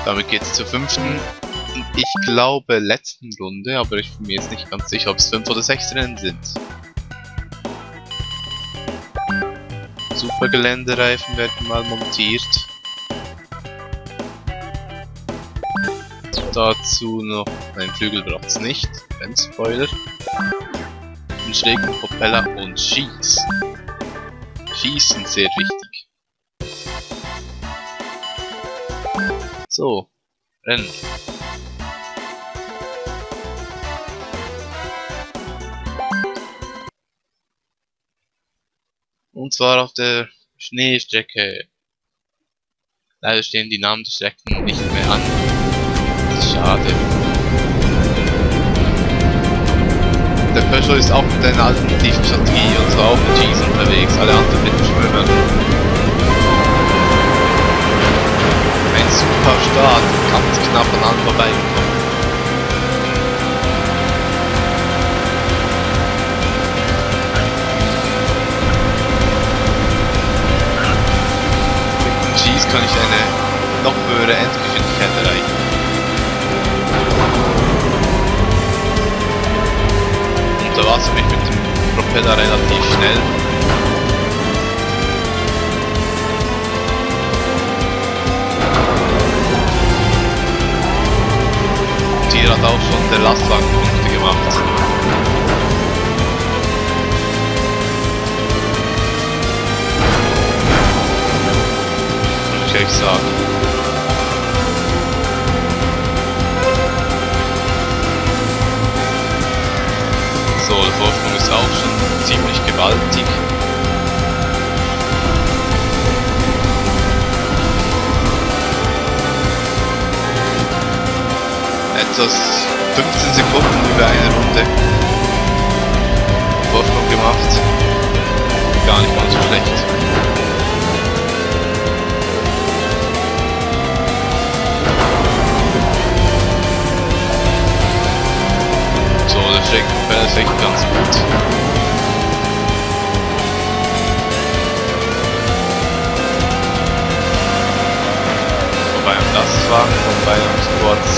Damit geht es zur 5. Ich glaube letzten Runde, aber ich bin mir jetzt nicht ganz sicher, ob es 5 oder 6 Rennen sind. Super Geländereifen werden mal montiert. Dazu noch, ein Flügel braucht es nicht, kein Spoiler. Einen schrägen Propeller und Schieß. Schieß sind sehr wichtig. So, Rennen. Und zwar auf der Schneestrecke. Leider stehen die Namen der Strecken nicht mehr an. Das ist schade. Der Peugeot ist auch mit einer alternativen Strategie und zwar auch mit Cheese unterwegs, alle anderen mit dem Schwimmen. Ein super Start, ganz knapp an allen vorbeigekommen. Cheese kann ich eine noch höhere Endgeschwindigkeit erreichen. Unter Wasser bin ich mit dem Propeller relativ schnell. Und hier hat auch schon der Lastwagen Punkte gemacht. Ich sagen. So, der Vorsprung ist auch schon ziemlich gewaltig. Etwas 15 Sekunden über eine Runde Vorsprung gemacht. Gar nicht mal so schlecht. So, der Schrägpropeller ist echt ganz gut. Vorbei am Lastwagen, vorbei am Squads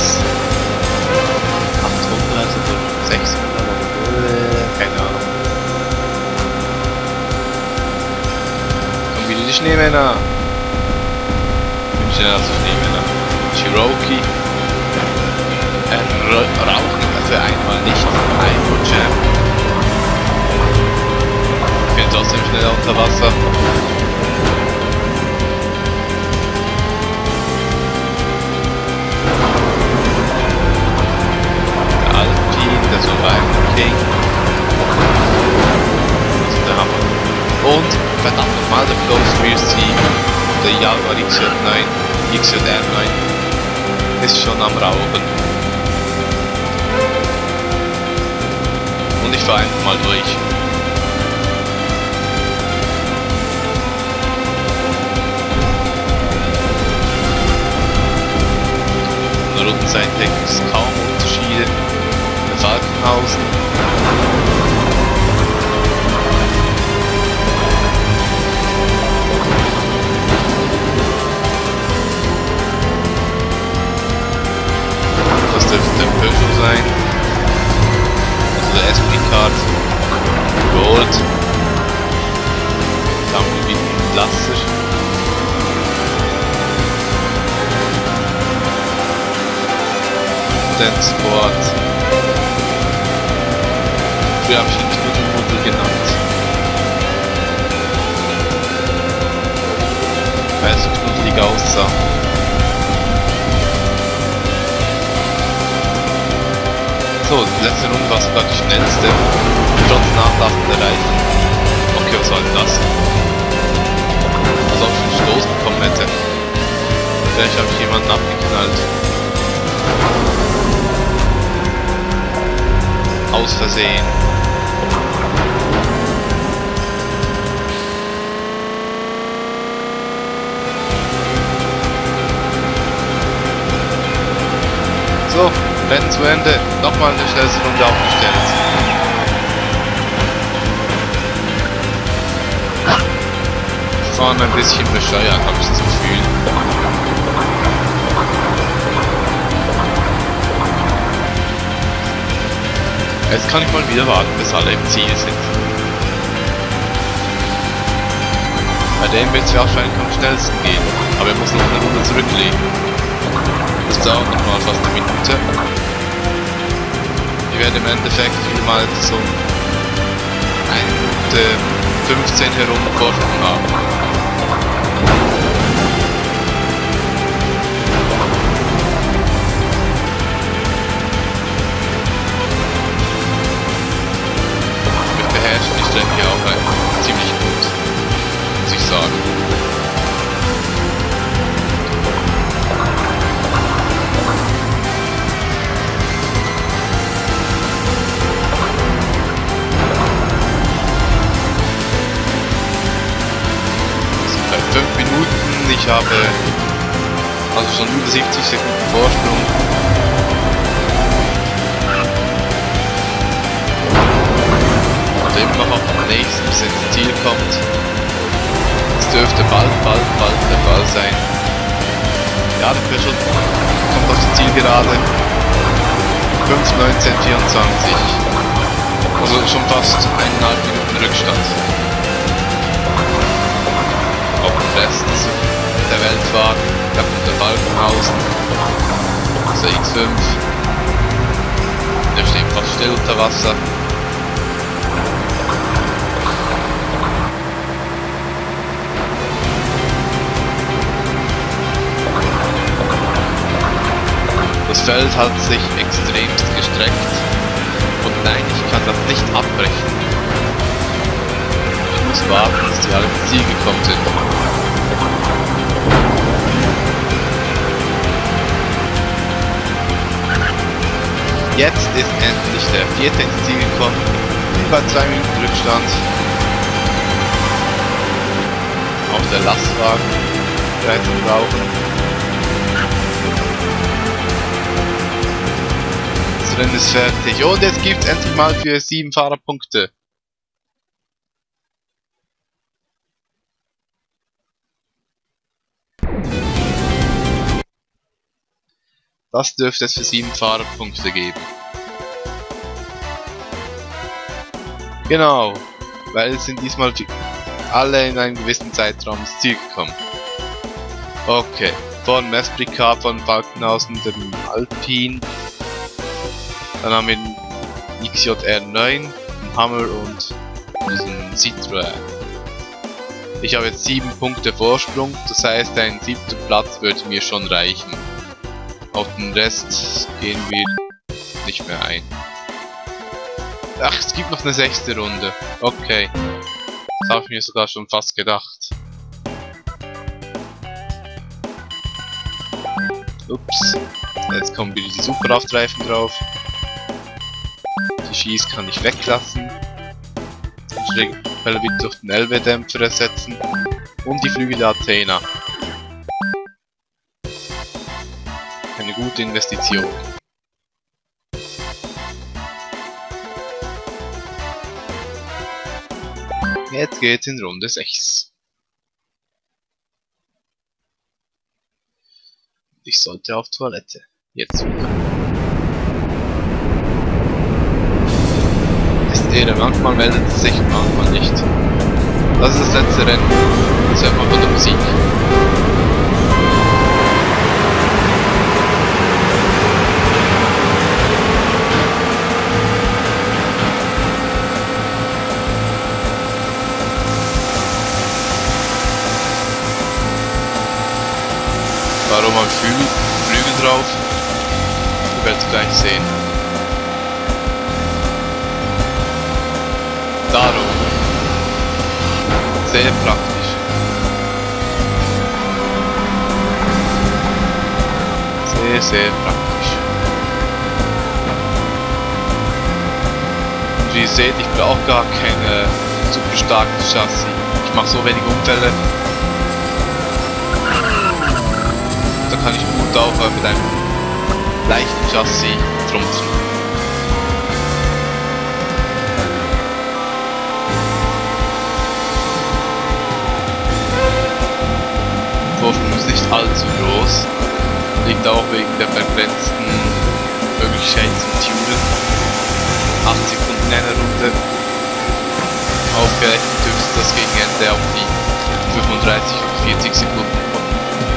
800 oder 600 oder keine Ahnung. Kommen wieder die Schneemänner. Ich bin schneller als die Schneemänner. Cherokee. Rauchen dafür einmal nicht. Ein Jam. Ich bin trotzdem schneller unter Wasser. Der Alpine, der Survivor King. Das ist der Hammer. Und verdammt nochmal der Close Mercy. Der Jaguar XJR9 ist schon am Rauchen. Und ich fahre einfach mal durch. Von der Rundenseite gibt es kaum Unterschiede. Der Falkenhausen. Das dürfte der Peugeot sein. Der SP-Card Gold. Dann haben wir wieder einen Lasser. Den Sport. Früher habe ich ihn Knuddelmuddel genannt. Weil er so knuddelig aussah. So, die letzte Runde war sogar die schnellste. Trotz nachlassender Reifen. Okay, was war denn das? Als ob ich einen Stoß bekommen hätte. Vielleicht habe ich jemanden abgeknallt. Aus Versehen. So, Rennen zu Ende. Nochmal eine schnellste Runde aufgestellt. Fahren ein bisschen bescheuert, habe ich das Gefühl. Jetzt kann ich mal wieder warten, bis alle im Ziel sind. Bei dem wird es wahrscheinlich am schnellsten gehen, aber er muss noch eine Runde zurücklegen. Das dauert noch mal fast eine Minute. Ich werde im Endeffekt wieder mal so 1 Minute 15 herum Vorsprung haben. Die Strecke auch ziemlich gut, muss ich sagen. Wir sind bei 5 Minuten, ich habe also schon über 70 Sekunden Vorsprung. Immer noch am nächsten bis ins Ziel kommt. Es dürfte bald der Fall sein. Ja, der Peugeot kommt auf die Zielgerade. 5:19:24. Also schon fast 1,5 Minuten Rückstand. Auf dem Rest der Weltfahrt, da kommt der Balkenhausen. Also X5. Der steht fast still unter Wasser. Das Feld hat sich extremst gestreckt und nein, ich kann das nicht abbrechen. Ich muss warten, bis die alle ins Ziel gekommen sind. Jetzt ist endlich der vierte ins Ziel gekommen, über 2 Minuten Rückstand. Auch der Lastwagen bereits am Rauchen. Das Rennen ist fertig und jetzt gibt es endlich mal für 7 Fahrerpunkte. Das dürfte es für 7 Fahrerpunkte geben. Genau, weil es sind diesmal alle in einem gewissen Zeitraum ins Ziel gekommen. Okay, von Mesbrika, von Falkenhausen, dem Alpine. Dann haben wir den XJR9, den Hammer und diesen Citroën. Ich habe jetzt 7 Punkte Vorsprung, das heißt ein 7. Platz würde mir schon reichen. Auf den Rest gehen wir nicht mehr ein. Ach, es gibt noch eine 6. Runde. Okay. Das habe ich mir sogar schon fast gedacht. Ups. Jetzt kommen wieder die Superkraftreifen drauf. Die Schieß kann ich weglassen. Die Schrägpropeller wird durch den LW-Dämpfer ersetzen. Und die Flügel der Athena. Eine gute Investition. Jetzt geht's in Runde 6. Ich sollte auf Toilette. Jetzt wieder. Ist Ehre, manchmal meldet es sich, manchmal nicht. Das ist das letzte Rennen. Jetzt hört man von der Musik. Warum am Flügel drauf? Ihr werdet es gleich sehen. Darum. Sehr praktisch. Sehr, sehr praktisch. Und wie ihr seht, ich brauche gar keine super starkes Chassis. Ich mache so wenig Unfälle. Da kann ich gut auch mit einem leichten Chassis trumpfen. Der Vorsprung ist nicht allzu groß, liegt auch wegen der begrenzten Möglichkeit zum Tunen. 8 Sekunden in einer Runde. Aufgerechnet dürfte das gegen Ende auf die 35 und 40 Sekunden kommen.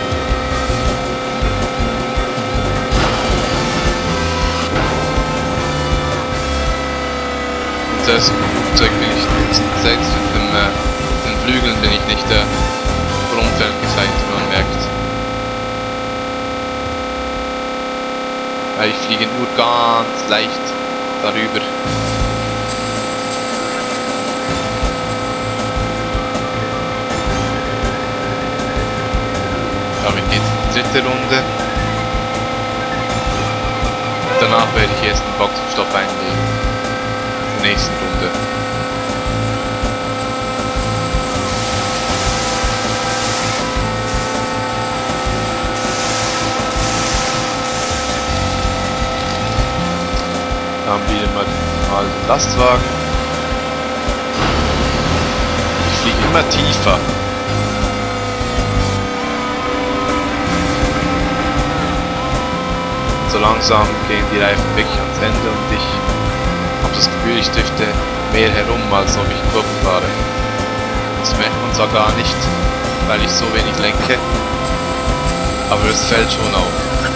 Und das Flugzeug bin ich nicht, selbst mit den Flügeln bin ich nicht vor Unfällen gefeit, wie man merkt. Ich fliege nur ganz leicht darüber. Damit geht die dritte Runde. Danach werde ich erst den Boxenstopp einlegen. In der nächsten Runde. Da haben wir mal den Lastwagen. Ich fliege immer tiefer. So langsam gehen die Reifen wirklich ans Ende und ich habe das Gefühl, ich drifte mehr herum, als ob ich Kurven fahre. Das merkt man zwar gar nicht, weil ich so wenig lenke, aber es fällt schon auf.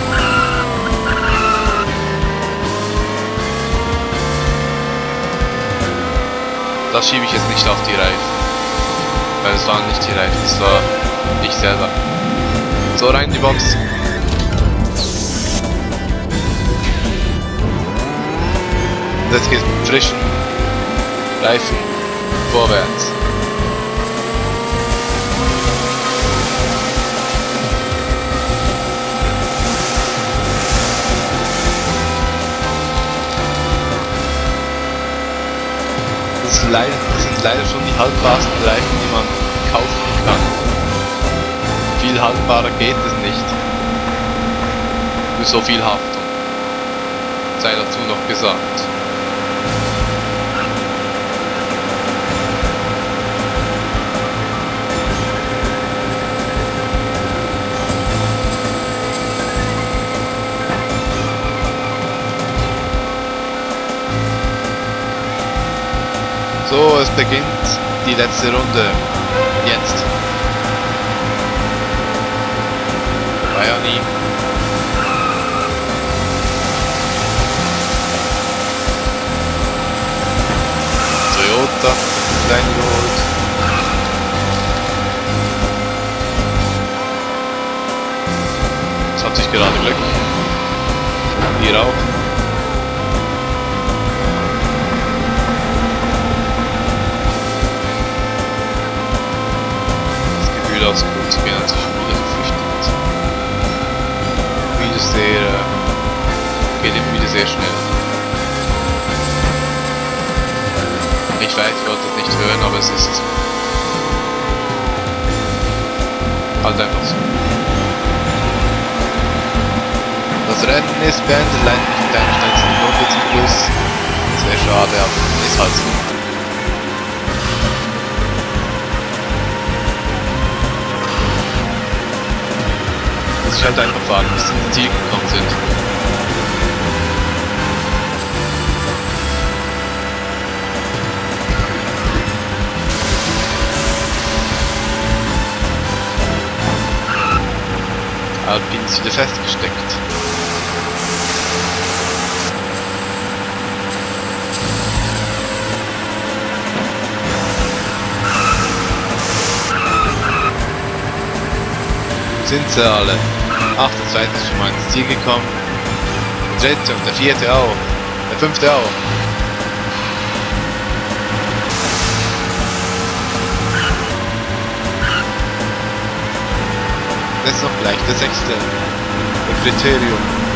Das schiebe ich jetzt nicht auf die Reifen, weil es waren nicht die Reifen, es war ich selber. So, rein in die Box. Jetzt geht mit frischen Reifen vorwärts. Das sind leider schon die haltbarsten Reifen, die man kaufen kann. Viel haltbarer geht es nicht. Für so viel Haftung. Sei dazu noch gesagt. So, es beginnt die letzte Runde. Jetzt. Bayani. Toyota, reingeholt. Das hat sich gerade Glück. Hier auch. Aus kurz gehen, hat sich wieder verflüchtet. Geht ihm wieder sehr schnell. Ich weiß, ich wollte es nicht hören, aber es ist halt einfach so. Das Rennen ist beendet, leider nicht mit einer schnellsten Runde zum Schluss. Sehr schade, aber ist halt so. Ich halt einfach fahren, bis sie ins Ziel gekommen sind. Alpin ist wieder festgesteckt. Sind sie alle? Ach, der zweite ist schon mal ins Ziel gekommen. Der dritte und der vierte auch. Der fünfte auch. Das ist noch gleich der sechste. Der Kriterium.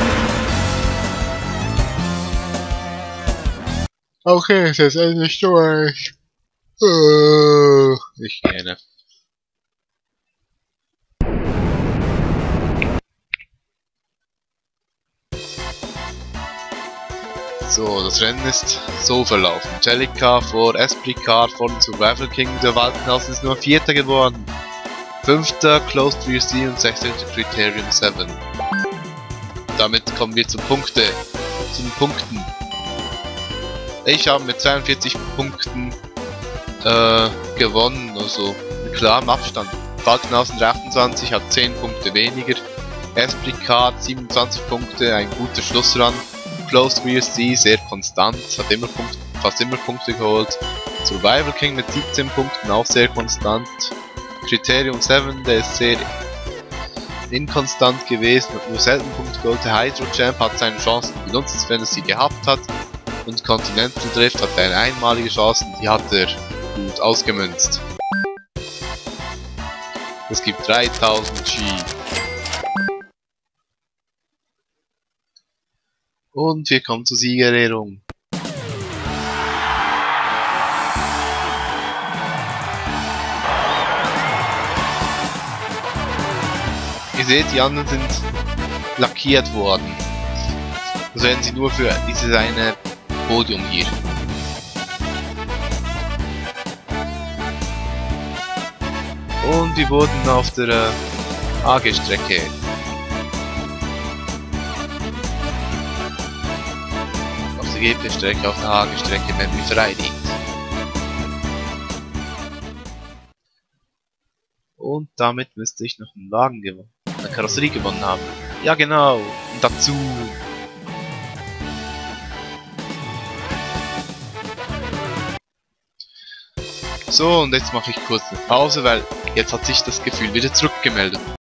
Okay, es ist endlich durch. Ich gehe. So, das Rennen ist so verlaufen. Jellica vor Esprit Car vor dem Survival King der Waldenhausen ist nur Vierter geworden. Fünfter Closed VC und Sechster Criterium 7. Damit kommen wir zum Punkten. Ich habe mit 42 Punkten gewonnen, also mit klarem Abstand. Falkenhausen 28 hat 10 Punkte weniger. Esprit hat 27 Punkte, ein guter Schlussrun. Close VSC sehr konstant, hat fast immer Punkte geholt. Survival King mit 17 Punkten auch sehr konstant. Criterium 7, der ist sehr inkonstant gewesen, hat nur selten Punkte geholt. Hydro Champ hat seine Chancen genutzt, wenn er sie gehabt hat. Und Continental Drift hat eine einmalige Chance, die hat er gut ausgemünzt. Es gibt 3000 G. Und wir kommen zur Siegerehrung. Ihr seht, die anderen sind lackiert worden. Das werden sie nur für dieses eine Podium hier. Und die wurden auf der AG-Strecke. Auf der GP-Strecke, auf der AG-Strecke werden wir vereidigt. Und damit müsste ich noch einen Wagen gewonnen, eine Karosserie gewonnen haben. Ja genau, und dazu. So, und jetzt mache ich kurz eine Pause, weil jetzt hat sich das Gefühl wieder zurückgemeldet.